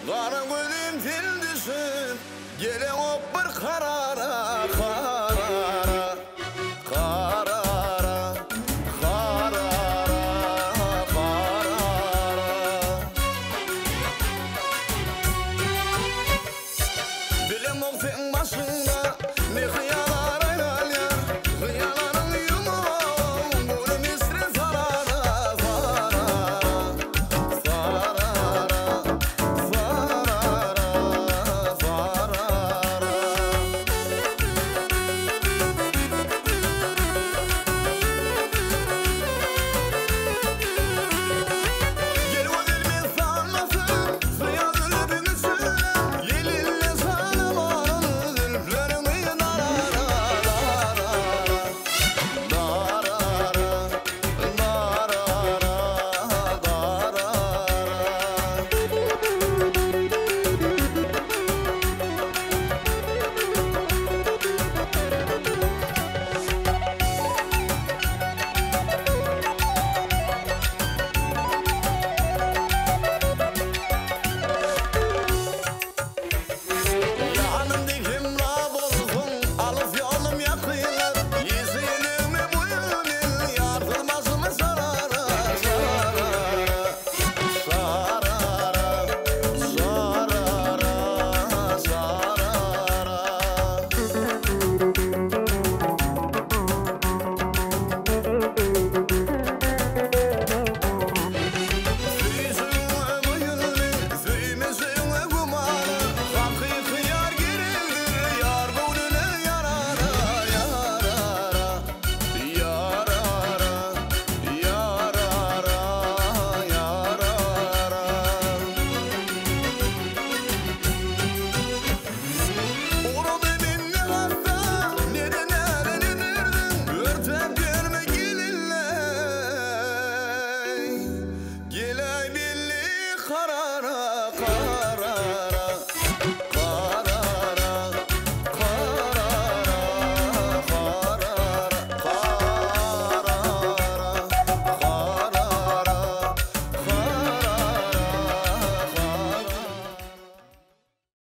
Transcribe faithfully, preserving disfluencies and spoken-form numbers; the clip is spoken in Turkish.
Kara gülüm fil düşün, gele hop bir karara, karara, karara, karara, karara. Bilim ol sen başında, ne hıyalar ayal ya, hıyaların yumuğun, gülüm isri sarara, sarara, sarara. Karara, karara.